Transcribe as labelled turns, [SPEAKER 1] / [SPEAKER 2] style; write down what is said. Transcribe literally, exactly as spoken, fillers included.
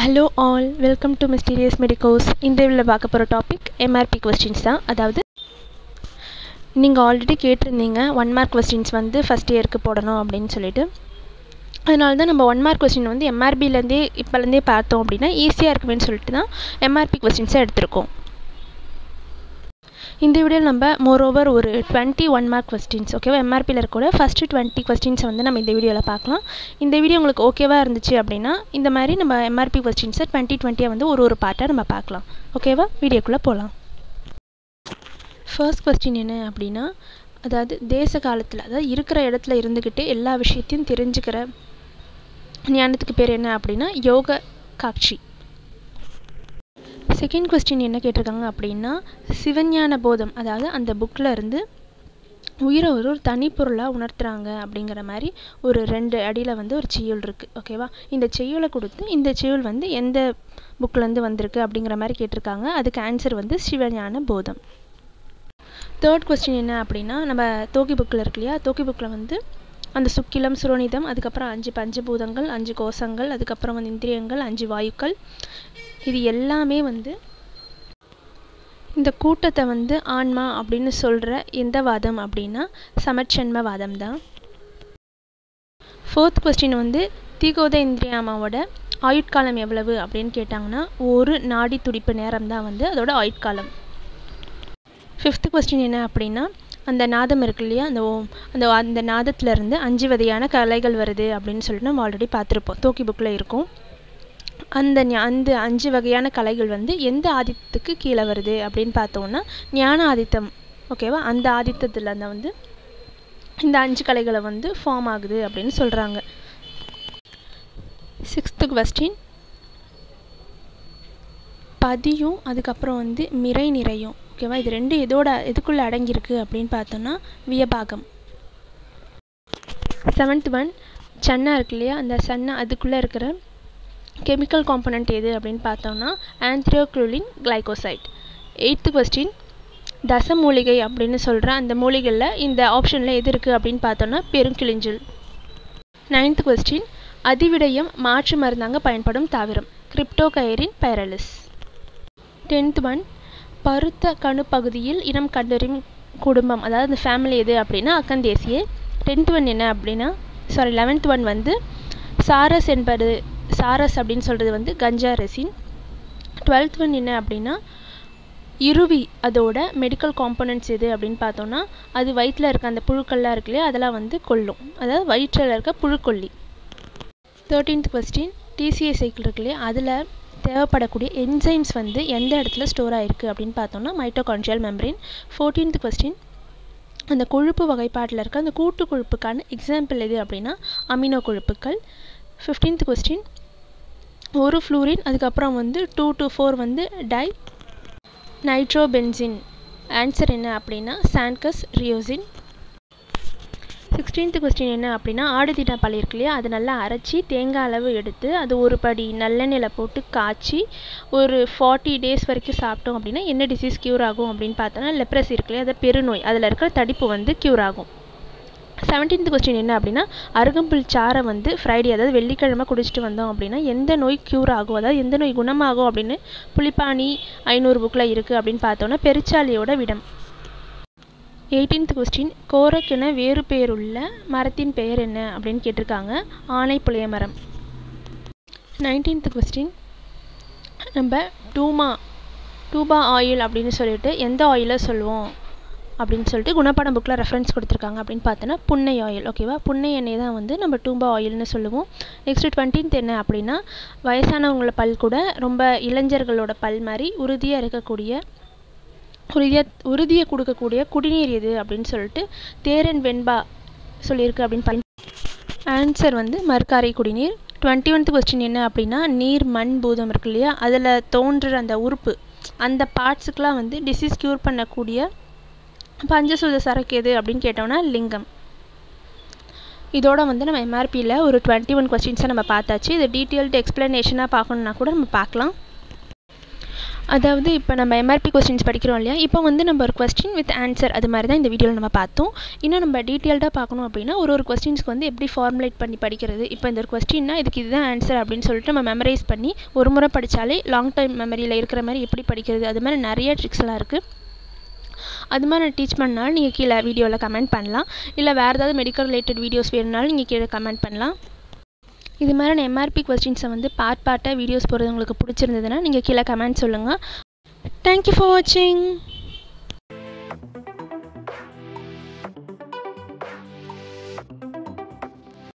[SPEAKER 1] Hello all, welcome to Mysterious Medicos. இந்த வீடியோல பார்க்க போற topic M R P questions தான். அதாவது நீங்க ஆல்ரெடி கேட்டிருந்தீங்க one mark questions வந்து first இயருக்கு போடணும் அப்படினு சொல்லிட்டு. அதனால தான் நம்ம one mark question வந்து M R B ல இருந்தே இப்பல இருந்தே பார்த்தோம் அப்படினா ஈஸியா இருக்கும்னு சொல்லிட்டு தான் M R P questions எடுத்துறோம். இந்த வீடியோல நம்ம moreover ஒரு twenty-one mark questions ஓகேவா M R P ல இருக்கற first twenty questions வந்து நம்ம இந்த வீடியோல பார்க்கலாம். இந்த வீடியோ உங்களுக்கு ஓகேவா இருந்துச்சு அப்படினா இந்த மாதிரி நம்ம M R P questions twenty twenty வந்து ஒரு ஒரு பார்ட்டா நம்ம பார்க்கலாம். ஓகேவா வீடியோக்குள்ள போலாம். First question என்ன அப்படினா அதாவது தேச காலத்துல அதாவது இருக்கிற இடத்துல இருந்துகிட்டே எல்லா விஷயத்தையும் தெரிஞ்சுக்கிற ஞானத்துக்கு பேர் என்ன அப்படினா யோக காட்சி. செகண்ட் क्वेश्चन என்ன கேட்டிருக்காங்க அப்படினா சிவஞான போதம் அதாவது அந்த புக்ல இருந்து உயிரை ஒரு தனி பொருளா உணர்த்துறாங்க அப்படிங்கற மாதிரி ஒரு ரெண்டு அடியில வந்து ஒரு செய்யுள் இருக்கு ஓகேவா இந்த செய்யுளை கொடுத்து இந்த செய்யுள் வந்து எந்த புக்ல இருந்து வந்திருக்கு அப்படிங்கற மாதிரி கேட்டிருக்காங்க அதுக்கு ஆன்சர் வந்து சிவஞான போதம். தேர்ட் क्वेश्चन என்ன அப்படினா நம்ம தோகி புக்ல இருக்குலையா தோகி புக்ல வந்து அந்த சுக்கிலம் சுரோனிதம் அதுக்கு அப்புறம் அஞ்சு பஞ்சபூதங்கள் அஞ்சு கோஷங்கள் அதுக்கு அப்புறம் வந்து இந்திரியங்கள் அஞ்சு வாயுக்கள் இது எல்லாமே வந்து இந்த கூட்டத்தை வந்து ஆன்மா அப்படினு சொல்ற எந்த வாதம் அப்படினா சமச்சன்ம வாதம் தான். ஃபோர்த் क्वेश्चन வந்து தீகோத இந்திரியாமாவோட ஆயுட்காலம் எவ்வளவு அப்படினு கேட்டாங்கன்னா ஒரு நாடி துடிப்பு நேரம் தான் வந்து அதோட ஆயுட்காலம். ஃபிஃப்த் क्वेश्चन என்ன அப்படினா அந்த நாதம் இருக்குலையா அந்த அந்த அந்த நாதத்துல இருந்து அஞ்சு வகையான கலைகள் வருது அப்படினு சொல்லிட்டு நம்ம ஆல்ரெடி பார்த்திருப்போம் தோகி புக்ல இருக்கும். அந்த அந்த அஞ்சு வகையான கலைகள் வந்து எந்த ஆதித்தத்துக்கு கீழ வருது அப்படினு பார்த்தோம்னா ஞான ஆதித்தம் ஓகேவா அந்த ஆதித்தத்துல அந்த வந்து இந்த அஞ்சு கலைகளை வந்து ஃபார்ம் ஆகுது அப்படினு சொல்றாங்க. சிக்ஸ்த் क्वेश्चन பதியும் அதுக்கு அப்புறம் வந்து மிரை நிறையும் ஓகேவா இது ரெண்டு எதோட எதுக்குள்ள அடங்கி இருக்கு அப்படினு பார்த்தோம்னா வியபாகம். செவன்த் ஒன் சன்னா இருக்குலையா அந்த சன்னா அதுக்குள்ள இருக்கிற கெமிக்கல் காம்போனன்ட் எது அப்படினு பார்த்தோம்னா ஆந்த்ரியோக்ளூலின் கிளைகோசைட். எய்த் क्वेश्चन தச மூலிகை அப்படினு சொல்ற அந்த மூலிகைல இந்த ஆப்ஷன்ல எது இருக்கு அப்படினு பார்த்தோம்னா பெருங்கிளிஞ்சல். நைன்த் क्वेश्चन அதிவிடயம் மாற்று மருந்தாக பயன்படும் தாவரம் கிரிப்டோகைரின் பைரலிஸ். டென்த் ஒன் பருத்த கணு பகுதியில் இனம் கண்டறியும் குடும்பம் அதாவது அந்த ஃபேமிலி எது அப்படினா அக்கந்தேசியே. டென்த் ஒன் என்ன அப்படினா சாரி லெவன்த் ஒன் வந்து சாரஸ் என்பது சாரஸ் அப்படினு சொல்றது வந்து கஞ்சா ரெசின். டுவெல்த் ஒன் என்ன அப்படினா இருவி அதோட மெடிக்கல் காம்போனன்ட்ஸ் எது அப்படினு பார்த்தோம்னா அது வயித்துல இருக்க அந்த புழுக்கள்லாம் இருக்குலையா அதெல்லாம் வந்து கொல்லும் அதாவது வயிற்றில் இருக்க புழுக்கொல்லி. Thirteenth question T C A cycle இருக்குலையா அதுல தேவைப்படக்கூடிய என்சைம்ஸ் வந்து எந்த இடத்துல ஸ்டோர் ஆயிருக்கு அப்படினு பார்த்தோம்னா மைட்டோகாண்ட்ரியல் மெம்பரேன். ஃபோர்ட்டீன்த் क्वेश्चन அந்த கொழுப்பு வகைப்பாட்டில் இருக்க அந்த கூட்டு கொழுப்புக்கான எக்ஸாம்பிள் எது அப்படினா அமினோ கொழுப்புகள். ஃபிஃப்டீன்த் क्वेश्चन ஒரு ஃப்ளூரின் அதுக்கு அப்புறம் வந்து two to four வந்து டை நைட்ரோபென்சின் ஆன்சர் என்ன அப்படினா சான்கஸ் ரியோசின். சிக்ஸ்டீன்த் क्वेश्चन என்ன அப்படினா ஆடுதீனா பால் இருக்குலையா அது நல்லா அரைச்சி தேங்காய் அளவு எடுத்து அது ஒரு படி நல்லெண்ணெயில போட்டு காய்ச்சி ஒரு ஃபார்ட்டி டேஸ் வரைக்கும் சாப்பிட்டோம் அப்படினா என்ன டிசீஸ் கியூர் ஆகும் அப்படினு பார்த்தோம்னா லெப்ரசி இருக்குலையா அது பெருநோய் அதில் இருக்கிற தடிப்பு வந்து கியூர் ஆகும். செவன்டீன்த் क्वेश्चन என்ன அப்படினா அருகம்புல் சாறை வந்து ஃப்ரைடே அதாவது வெள்ளிக்கிழமை குடிச்சிட்டு வந்தோம் அப்படினா எந்த நோய் கியூர் ஆகும் அதாவது எந்த நோய் குணமாகும் அப்படின்னு புலிப்பாணி ஐநூறு புக்கில் இருக்குது அப்படின்னு பார்த்தோன்னா பெருச்சாலியோட விடம். எயிட்டீன்த் क्वेश्चन கோரக்கென வேறு பெயருள்ள மரத்தின் பெயர் என்ன அப்படின்னு கேட்டிருக்காங்க ஆனை புளிய மரம். நைன்டீன்த் क्वेश्चन நம்ம டூமா டூபா ஆயில் அப்படின்னு சொல்லிட்டு எந்த ஆயிலை சொல்லுவோம் அப்படின்னு சொல்லிட்டு குணப்பாடம் புக்கில் ரெஃபரன்ஸ் கொடுத்துருக்காங்க அப்படின்னு பார்த்தோன்னா புன்னை ஆயில் ஓகேவா புன்னை எண்ணெய் தான் வந்து நம்ம டூபா ஆயில்னு சொல்லுவோம். நெக்ஸ்ட் டுவெண்ட்டீன்த் என்ன அப்படின்னா வயசானவங்களோட பல் கூட ரொம்ப இளைஞர்களோட பல் மாதிரி உறுதியாக இருக்கக்கூடிய உறுதியாக உறுதியை கொடுக்கக்கூடிய குடிநீர் எது அப்படின்னு சொல்லிட்டு தேரன் வெண்பா சொல்லியிருக்கு அப்படின்னு பார்த்து ஆன்சர் வந்து மர்காரை குடிநீர். டுவெண்ட்டி ஒன்த் क्वेश्चन என்ன அப்படின்னா நீர் மண் பூதம் இருக்கு இல்லையா அதில் தோன்ற அந்த உறுப்பு அந்த பார்ட்ஸுக்கெலாம் வந்து டிசீஸ் க்யூர் பண்ணக்கூடிய பஞ்சசூத சரக்கு எது அப்படின்னு கேட்டோம்னா லிங்கம். இதோட வந்து நம்ம M R P ல ஒரு டுவெண்ட்டி ஒன் கொஸ்டின்ஸை நம்ம பார்த்தாச்சு. இது டீட்டெயில்டு எக்ஸ்பிளனேஷனாக பார்க்கணுன்னா கூட நம்ம பார்க்கலாம். அதாவது இப்போ நம்ம எம்ஆர்பி கொஸ்டின்ஸ் படிக்கிறோம் இல்லையா, இப்போ வந்து நம்ம ஒரு கொஸ்டின் வித் ஆன்சர் அது மாதிரி தான் இந்த வீடியோவில் நம்ம பார்த்தோம். இன்னும் நம்ம டீட்டெயில்டாக பார்க்கணும் அப்படின்னா ஒரு ஒரு கொஸ்டின்ஸ்க்கு வந்து எப்படி ஃபார்முலேட் பண்ணி படிக்கிறது, இப்போ இந்த ஒரு கொஸ்டின்னா இதுக்கு இதுதான் ஆன்சர் அப்படின்னு சொல்லிட்டு நம்ம மெமரைஸ் பண்ணி ஒரு முறை படித்தாலே லாங் டைம் மெமரியில் இருக்கிற மாதிரி எப்படி படிக்கிறது, அது மாதிரி நிறைய ட்ரிக்ஸ்லாம் இருக்குது. அது மாதிரி நான் டீச் பண்ணாலும் நீங்கள் கீழே வீடியோவில் கமெண்ட் பண்ணலாம். இல்லை வேறு ஏதாவது மெடிக்கல் ரிலேட்டட் வீடியோஸ் வேணுனாலும் நீங்கள் கீழே கமெண்ட் பண்ணலாம். இது மாதிரி நான் எம்ஆர்பி கொஸ்டின்ஸை வந்து பார்ட் பார்ட்டாக வீடியோஸ் போடுறது உங்களுக்கு பிடிச்சிருந்ததுன்னா நீங்கள் கீழே கமெண்ட் சொல்லுங்கள். தேங்க்யூ ஃபார் வாட்சிங்.